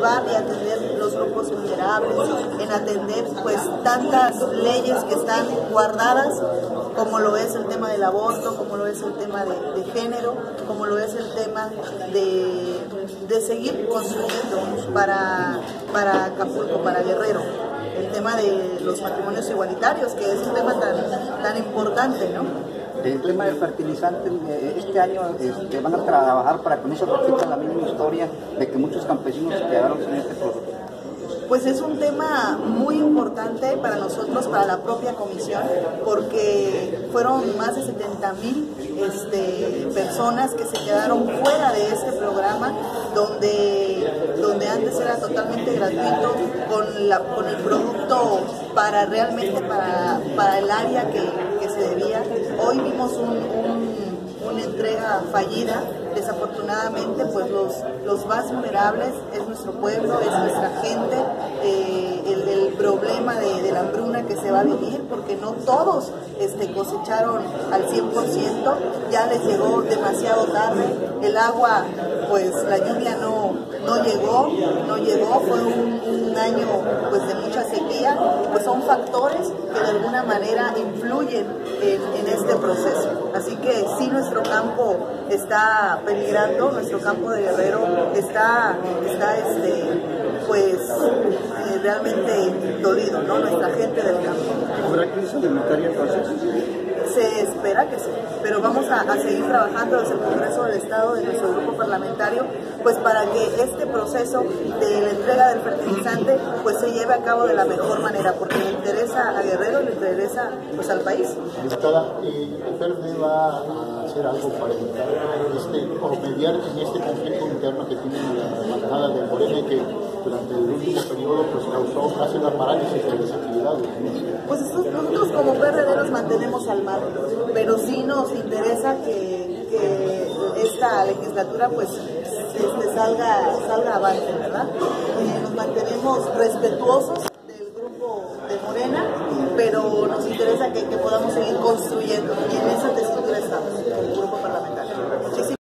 ayudar y atender los grupos vulnerables, en atender pues tantas leyes que están guardadas, como lo es el tema del aborto, como lo es el tema de género, como lo es el tema de seguir construyendo para Acapulco, para Guerrero, el tema de los matrimonios igualitarios, que es un tema tan importante, ¿no? El tema del fertilizante, este año van a trabajar para que no se repita la misma historia de que muchos campesinos se quedaron sin este producto. Pues es un tema muy importante para nosotros, para la propia comisión, porque fueron más de 70,000 personas que se quedaron fuera de este programa, donde antes era totalmente gratuito, con el producto realmente para el área que se debía. Hoy vimos una entrega fallida. Desafortunadamente, pues los más vulnerables es nuestro pueblo, es nuestra gente, el problema de la hambruna que se va a vivir, porque no todos cosecharon al 100%, ya les llegó demasiado tarde, el agua, pues la lluvia no llegó, fue un año pues de mucha sequía, pues son factores que de alguna manera influyen en este proceso. Así que sí, nuestro campo está peligrando, nuestro campo de Guerrero está realmente dolido, ¿no? Nuestra gente del campo. ¿Habrá crisis alimentaria entonces? Se espera que sí, pero vamos a seguir trabajando desde el Congreso del Estado, de nuestro grupo parlamentario, pues para que este proceso de la entrega del fertilizante pues se lleve a cabo de la mejor manera, porque le interesa a Guerrero, le interesa pues al país. Diputada, ¿el PRD va a hacer algo para evitar o mediar en este conflicto interno que tiene la bancada de Morena y que durante el último periodo pues causó casi una parálisis de las actividades? Pues nosotros como PRD nos mantenemos al margen, pero sí nos interesa que esta legislatura pues salga avante, ¿verdad? Nos mantenemos respetuosos del grupo de Morena, pero nos interesa que podamos seguir construyendo, y en esa tesitura estamos, el grupo parlamentario.